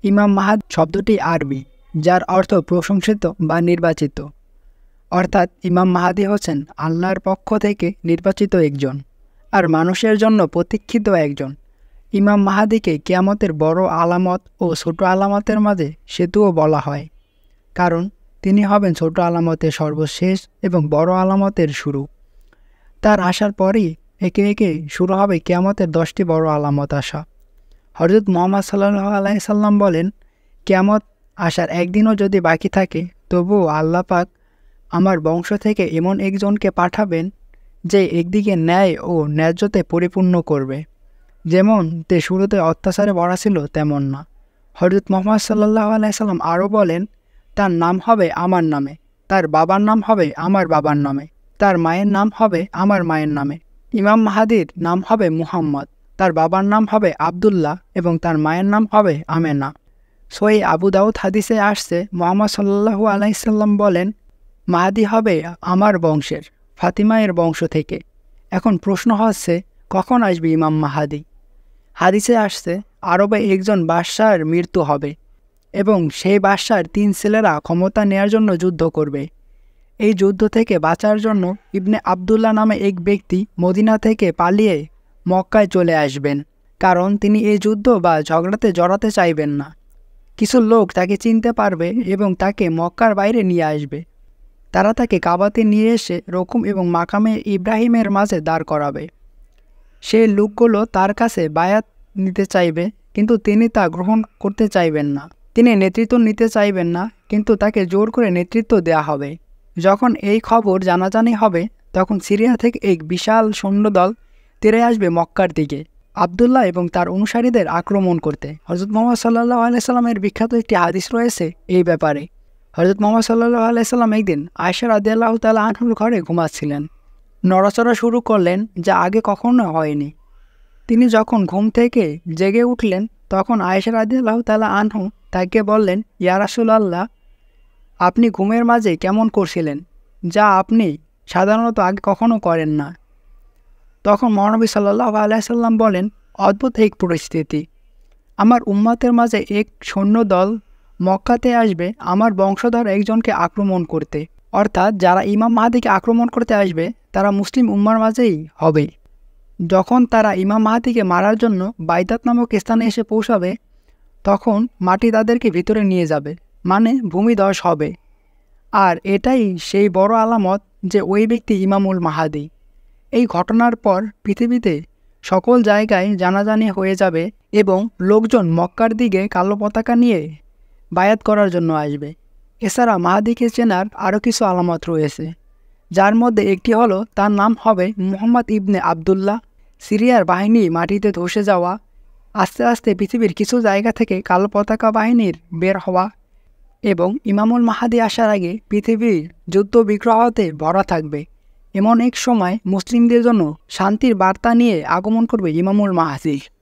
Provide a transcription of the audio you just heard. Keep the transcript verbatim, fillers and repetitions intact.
ইমাম মাহাদি শব্দটি আরবি, যার অর্থ প্রশংসিত বা নির্বাচিত। অর্থাৎ ইমাম মাহাদি হচ্ছেন আল্লাহর পক্ষ থেকে নির্বাচিত একজন, আর মানুষের জন্য প্রতীক্ষিত একজন। ইমাম মাহাদিকে কিয়ামতের বড় আলামত ও ছোট আলামতের মাঝে সেতুও বলা হয়, কারণ তিনি হবেন ছোট আলামতের সর্বশেষ এবং বড় আলামতের শুরু। তার আসার পরই একে একে শুরু হবে কিয়ামতের দশটি বড় আলামত আসা। হযরত মুহাম্মদ সাল্লাল্লাহু আলাইহি সাল্লাম বলেন, কিয়ামত আসার একদিনও যদি বাকি থাকে, তবুও আল্লাহ পাক আমার বংশ থেকে এমন একজনকে পাঠাবেন যে একদিকে ন্যায় ও ন্যায্যতে পরিপূর্ণ করবে। যেমন তে শুরুতে অত্যাচারে ভরা ছিল তেমন না। হযরত মুহাম্মদ সাল্লাল্লাহু আলাইহি সাল্লাম আরও বলেন, তার নাম হবে আমার নামে, তার বাবার নাম হবে আমার বাবার নামে, তার মায়ের নাম হবে আমার মায়ের নামে। ইমাম মাহাদির নাম হবে মুহাম্মদ, তার বাবার নাম হবে আবদুল্লাহ এবং তার মায়ের নাম হবে আমেনা। সহিহ আবু দাউদ হাদিসে আসছে, মুহাম্মদ সাল্লাল্লাহু আলাইহি সাল্লাম বলেন, মাহাদি হবে আমার বংশের, ফাতিমায়ের বংশ থেকে। এখন প্রশ্ন হচ্ছে, কখন আসবে ইমাম মাহাদি? হাদিসে আসছে, আরবে একজন বাদশার মৃত্যু হবে এবং সেই বাদশার তিন ছেলেরা ক্ষমতা নেয়ার জন্য যুদ্ধ করবে। এই যুদ্ধ থেকে বাঁচার জন্য ইবনে আবদুল্লাহ নামে এক ব্যক্তি মদিনা থেকে পালিয়ে মক্কায় চলে আসবেন, কারণ তিনি এই যুদ্ধ বা ঝগড়াতে জড়াতে চাইবেন না। কিছু লোক তাকে চিনতে পারবে এবং তাকে মক্কার বাইরে নিয়ে আসবে। তারা তাকে কাবাতে নিয়ে এসে রকুম এবং মাকামে ইব্রাহিমের মাঝে দাঁড় করাবে। সেই লোকগুলো তার কাছে বায়াত নিতে চাইবে, কিন্তু তিনি তা গ্রহণ করতে চাইবেন না। তিনি নেতৃত্ব নিতে চাইবেন না, কিন্তু তাকে জোর করে নেতৃত্ব দেয়া হবে। যখন এই খবর জানাজানি হবে, তখন সিরিয়া থেকে এক বিশাল সৈন্যদল তেড়ে আসবে মক্কার দিকে আবদুল্লাহ এবং তার অনুসারীদের আক্রমণ করতে। হযরত মুহাম্মদ সাল্লাল্লাহু আলাইহি সাল্লামের বিখ্যাত একটি হাদিস রয়েছে এই ব্যাপারে। হযরত মুহাম্মদ সাল্লাল্লাহু আলাইহি সাল্লাম একদিন আয়েশা রাদিয়াল্লাহু তাআলা আনহার ঘরে ঘুমাচ্ছিলেন। নড়াচড়া শুরু করলেন, যা আগে কখনো হয়নি। তিনি যখন ঘুম থেকে জেগে উঠলেন, তখন আয়েশা রাদিয়াল্লাহু তাআলা আনহু তাকে বললেন, ইয়া রাসূলুল্লাহ, আপনি ঘুমের মাঝে কেমন করছিলেন, যা আপনি সাধারণত আগে কখনো করেন না। তখন মহানবী সাল্লাল্লাহু আলাইহি সাল্লাম বলেন, অদ্ভুত এক পরিস্থিতি। আমার উম্মতের মাঝে এক সৈন্যদল মক্কাতে আসবে আমার বংশধর একজনকে আক্রমণ করতে। অর্থাৎ যারা ইমাম মাহাদিকে আক্রমণ করতে আসবে তারা মুসলিম উম্মার মাঝেই হবে। যখন তারা ইমাম মাহাদিকে মারার জন্য বাইদাত নামক স্থানে এসে পৌঁছাবে, তখন মাটি তাদেরকে ভিতরে নিয়ে যাবে, মানে ভূমিধস হবে। আর এটাই সেই বড় আলামত যে ওই ব্যক্তি ইমামুল মাহাদি। এই ঘটনার পর পৃথিবীতে সকল জায়গায় জানাজানি হয়ে যাবে এবং লোকজন মক্কার দিকে কালো পতাকা নিয়ে বায়াত করার জন্য আসবে। এছাড়া মাহাদিকে চেনার আরও কিছু আলামত রয়েছে, যার মধ্যে একটি হলো তার নাম হবে মুহাম্মদ ইবনে আবদুল্লাহ। সিরিয়ার বাহিনী মাটিতে ধসে যাওয়া, আস্তে আস্তে পৃথিবীর কিছু জায়গা থেকে কালো পতাকা বাহিনীর বের হওয়া এবং ইমামুল মাহাদি আসার আগে পৃথিবীর যুদ্ধ বিগ্রহতে ভরা থাকবে। এমন এক সময় মুসলিমদের জন্য শান্তির বার্তা নিয়ে আগমন করবে ইমামুল মাহাদি।